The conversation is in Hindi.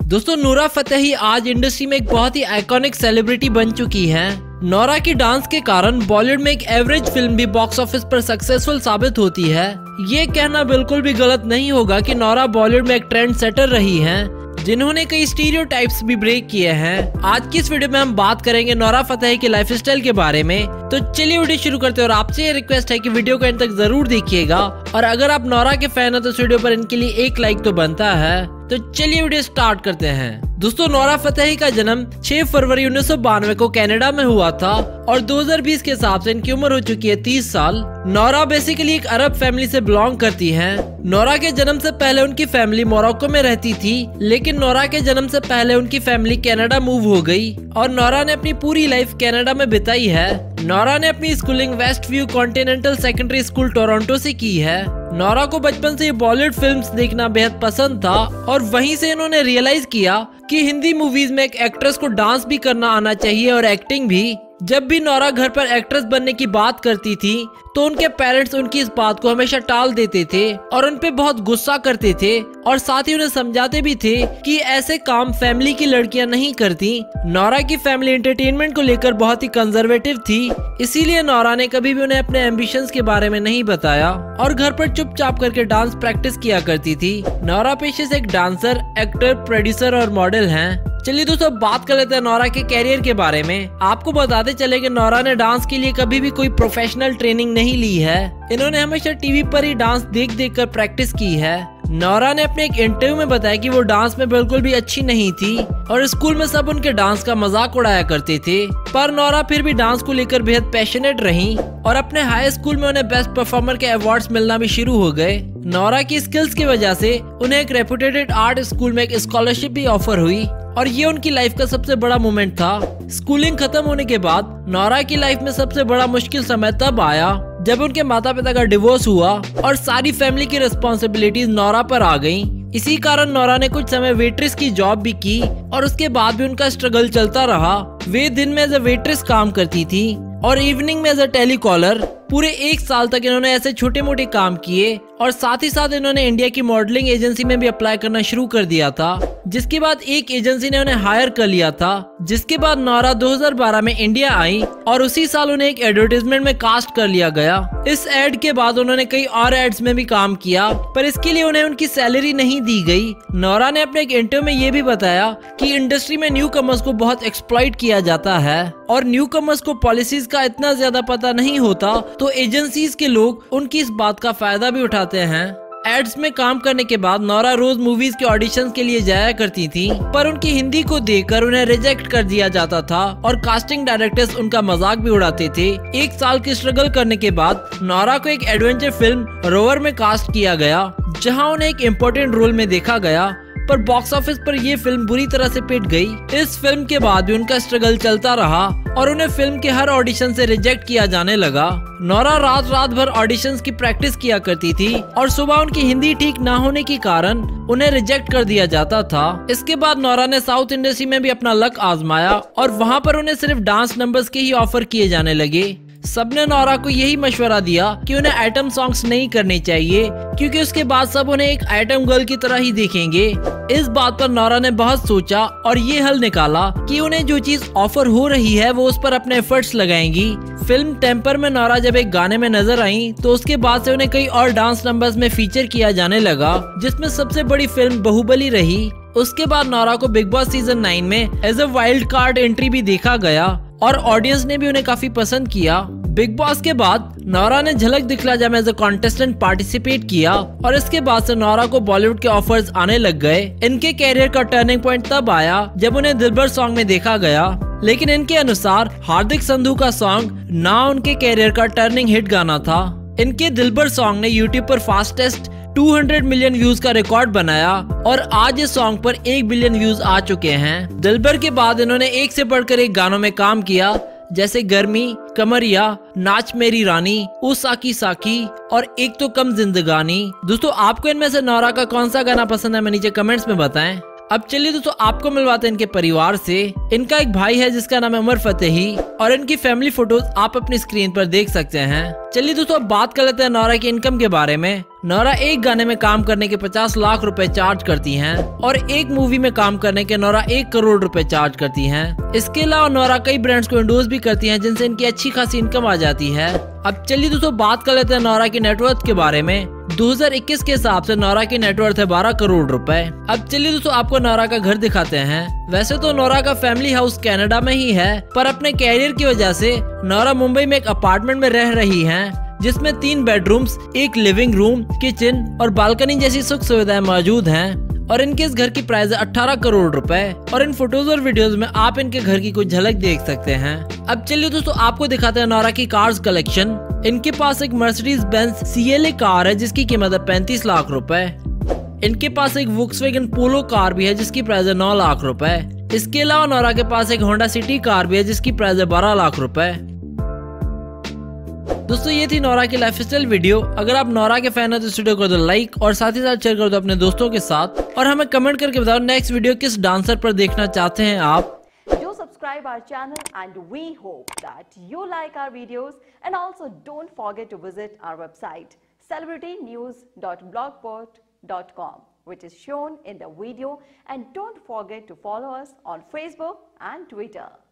दोस्तों नूरा फतेही आज इंडस्ट्री में एक बहुत ही आइकॉनिक सेलिब्रिटी बन चुकी हैं। नोरा की डांस के कारण बॉलीवुड में एक एवरेज फिल्म भी बॉक्स ऑफिस पर सक्सेसफुल साबित होती है। ये कहना बिल्कुल भी गलत नहीं होगा कि नोरा बॉलीवुड में एक ट्रेंड सेटर रही हैं, जिन्होंने कई स्टीरियोटाइप्स भी ब्रेक किए हैं। आज की इस वीडियो में हम बात करेंगे नोरा फतेही के लाइफस्टाइल के बारे में। तो चलिए वीडियो शुरू करते हैं और आपसे ये रिक्वेस्ट है कि वीडियो को एंड तक जरूर देखिएगा और अगर आप नोरा के फैन हो तो इस वीडियो पर इनके लिए एक लाइक तो बनता है। तो चलिए वीडियो स्टार्ट करते हैं। दोस्तों नोरा फतेही का जन्म 6 फरवरी 1992 को कनाडा में हुआ था और 2020 के हिसाब से इनकी उम्र हो चुकी है 30 साल। नोरा बेसिकली एक अरब फैमिली से बिलोंग करती हैं। नोरा के जन्म से पहले उनकी फैमिली मोरक्को में रहती थी, लेकिन नोरा के जन्म से पहले उनकी फैमिली कनाडा मूव हो गई और नोरा ने अपनी पूरी लाइफ कनाडा में बिताई है। नोरा ने अपनी schooling West View Continental Secondary School Toronto से की है। नोरा को बचपन से बॉलीवुड फिल्म्स देखना बेहद पसंद था और वहीं से इन्होंने रियलाइज किया कि हिंदी मूवीज में एक एक्ट्रेस को डांस भी करना आना चाहिए और एक्टिंग भी। जब भी नोरा घर पर एक्ट्रेस बनने की बात करती थी तो उनके पेरेंट्स उनकी इस बात को हमेशा टाल देते थे और उन पे बहुत गुस्सा करते थे और साथ ही उन्हें समझाते भी थे कि ऐसे काम फैमिली की लड़कियां नहीं करती। नोरा की फैमिली एंटरटेनमेंट को लेकर बहुत ही कंजर्वेटिव थी, इसीलिए नोरा ने कभी भी उन्हें अपने एम्बिशंस के बारे में नहीं बताया और घर पर चुपचाप करके डांस प्रैक्टिस किया करती थी। नोरा पेशे से एक डांसर, एक्टर, प्रोड्यूसर और मॉडल हैं। चलिए दोस्तों बात कर लेते हैं नोरा के कैरियर के बारे में। आपको बताते चले कि नोरा ने डांस के लिए कभी भी कोई प्रोफेशनल ट्रेनिंग नहीं ली है। इन्होंने हमेशा टीवी पर ही डांस देख देख कर प्रैक्टिस की है। नोरा ने अपने एक इंटरव्यू में बताया कि वो डांस में बिल्कुल भी अच्छी नहीं थी और स्कूल में सब उनके डांस का मजाक उड़ाया करते थे, पर नोरा फिर भी डांस को लेकर बेहद पैशनेट रही और अपने हाई स्कूल में उन्हें बेस्ट परफॉर्मर के अवार्ड्स मिलना भी शुरू हो गए। नोरा की स्किल्स की वजह से उन्हें एक रेपुटेड आर्ट स्कूल में एक स्कॉलरशिप भी ऑफर हुई और ये उनकी लाइफ का सबसे बड़ा मोमेंट था। स्कूलिंग खत्म होने के बाद नोरा की लाइफ में सबसे बड़ा मुश्किल समय तब आया जब उनके माता पिता का डिवोर्स हुआ और सारी फैमिली की रिस्पॉन्सिबिलिटीज नोरा पर आ गईं। इसी कारण नोरा ने कुछ समय वेट्रेस की जॉब भी की और उसके बाद भी उनका स्ट्रगल चलता रहा। वे दिन में एज ए वेट्रेस काम करती थी और इवनिंग में एज ए टेलीकॉलर। पूरे 1 साल तक इन्होंने ऐसे छोटे मोटे काम किए और साथ ही साथ इन्होंने इंडिया की मॉडलिंग एजेंसी में भी अप्लाई करना शुरू कर दिया था, जिसके बाद एक एजेंसी ने उन्हें हायर कर लिया था। जिसके बाद नोरा 2012 में इंडिया आई और उसी साल उन्हें एक एडवर्टाइजमेंट में कास्ट कर लिया गया। इस एड के बाद उन्होंने कई और एड्स में भी काम किया, पर इसके लिए उन्हें उनकी सैलरी नहीं दी गई। नोरा ने अपने एक इंटरव्यू में ये भी बताया कि इंडस्ट्री में न्यू कमर्स को बहुत एक्सप्लॉइट किया जाता है और न्यू कमर्स को पॉलिसीज का इतना ज्यादा पता नहीं होता, तो एजेंसीज के लोग उनकी इस बात का फायदा भी उठाते हैं। एड्स में काम करने के बाद नोरा रोज मूवीज के ऑडिशंस के लिए जाया करती थी, पर उनकी हिंदी को देखकर उन्हें रिजेक्ट कर दिया जाता था और कास्टिंग डायरेक्टर्स उनका मजाक भी उड़ाते थे। 1 साल की स्ट्रगल करने के बाद नोरा को एक एडवेंचर फिल्म रोवर में कास्ट किया गया, जहां उन्हें एक इम्पोर्टेंट रोल में देखा गया, पर बॉक्स ऑफिस पर यह फिल्म बुरी तरह से पिट गई। इस फिल्म के बाद भी उनका स्ट्रगल चलता रहा और उन्हें फिल्म के हर ऑडिशन से रिजेक्ट किया जाने लगा। नोरा रात भर ऑडिशंस की प्रैक्टिस किया करती थी और सुबह उनकी हिंदी ठीक ना होने के कारण उन्हें रिजेक्ट कर दिया जाता था। इसके बाद नोरा ने साउथ इंडस्ट्री में भी अपना लक आजमाया और वहाँ पर उन्हें सिर्फ डांस नंबर्स के ही ऑफर किए जाने लगे। सबने नोरा को यही मशवरा दिया कि उन्हें आइटम सॉन्ग्स नहीं करने चाहिए, क्योंकि उसके बाद सब उन्हें एक आइटम गर्ल की तरह ही देखेंगे। इस बात पर नोरा ने बहुत सोचा और ये हल निकाला कि उन्हें जो चीज ऑफर हो रही है वो उस पर अपने एफर्ट्स लगाएंगी। फिल्म टेम्पर में नोरा जब एक गाने में नजर आई तो उसके बाद से उन्हें कई और डांस नंबर्स में फीचर किया जाने लगा, जिसमें सबसे बड़ी फिल्म बाहुबली रही। उसके बाद नोरा को बिग बॉस सीजन 9 में as a wild card entry भी देखा गया और ऑडियंस ने भी उन्हें काफी पसंद किया। बिग बॉस के बाद नोरा ने झलक दिखला जा में एज अ कॉन्टेस्टेंट पार्टिसिपेट किया और इसके बाद से नोरा को बॉलीवुड के ऑफर्स आने लग गए। इनके कैरियर का टर्निंग पॉइंट तब आया जब उन्हें दिलबर सॉन्ग में देखा गया, लेकिन इनके अनुसार हार्दिक संधू का सॉन्ग ना उनके कैरियर का टर्निंग हिट गाना था। इनके दिलबर सॉन्ग ने यूट्यूब पर फास्टेस्ट 200 मिलियन व्यूज का रिकॉर्ड बनाया और आज इस सॉन्ग पर 1 बिलियन व्यूज आ चुके हैं। दिलबर के बाद इन्होंने एक से बढ़कर एक गानों में काम किया, जैसे गर्मी, कमरिया, नाच मेरी रानी, ओ साकी साकी और एक तो कम जिंदगानी। दोस्तों आपको इनमें से नोरा का कौन सा गाना पसंद है, मैं नीचे कमेंट्स में बताएं। अब चलिए दोस्तों आपको मिलवाते हैं इनके परिवार से। इनका एक भाई है जिसका नाम है उमर फतेही और इनकी फैमिली फोटोज आप अपनी स्क्रीन पर देख सकते हैं। चलिए दोस्तों अब बात कर लेते हैं नोरा की इनकम के बारे में। नोरा एक गाने में काम करने के 50 लाख रुपए चार्ज करती हैं और एक मूवी में काम करने के नोरा 1 करोड़ रुपए चार्ज करती हैं। इसके अलावा नोरा कई ब्रांड्स को एंडोर्स भी करती हैं जिनसे इनकी अच्छी खासी इनकम आ जाती है। अब चलिए दोस्तों बात कर लेते हैं नोरा की नेटवर्थ के बारे में। 2021 के हिसाब से नोरा की नेटवर्थ है 12 करोड़ रुपए। अब चलिए दोस्तों आपको नोरा का घर दिखाते हैं। वैसे तो नोरा का फैमिली हाउस कनाडा में ही है, पर अपने कैरियर की वजह से नोरा मुंबई में एक अपार्टमेंट में रह रही हैं, जिसमें 3 बेडरूम्स, एक लिविंग रूम, किचन और बालकनी जैसी सुख सुविधाएं मौजूद हैं। और इनके इस घर की प्राइस है 18 करोड़ रुपए और इन फोटोज और वीडियोस में आप इनके घर की कुछ झलक देख सकते हैं। अब चलिए दोस्तों आपको दिखाते हैं नोरा की कार्स कलेक्शन। इनके पास एक मर्सिडीज बेंज CLA कार है जिसकी कीमत है 35 लाख रुपए। इनके पास एक वोक्सवैगन पोलो कार भी है जिसकी प्राइस है 9 लाख रुपए। इसके अलावा नोरा के पास एक होंडा सिटी कार भी है जिसकी प्राइस है 12 लाख रुपए। दोस्तों ये थी नोरा की लाइफस्टाइल वीडियो। अगर आप नोरा के फैन हो तो इस वीडियो को दो लाइक और साथ ही साथ शेयर कर दो अपने दोस्तों के साथ, और हमें कमेंट करके बताओ नेक्स्ट वीडियो किस डांसर पर देखना चाहते हैं आप। Do subscribe our channel and we hope that you like our videos, and also don't forget to visit our website celebritynews.blogspot.com, which is shown in the video, and don't forget to follow us on Facebook and Twitter.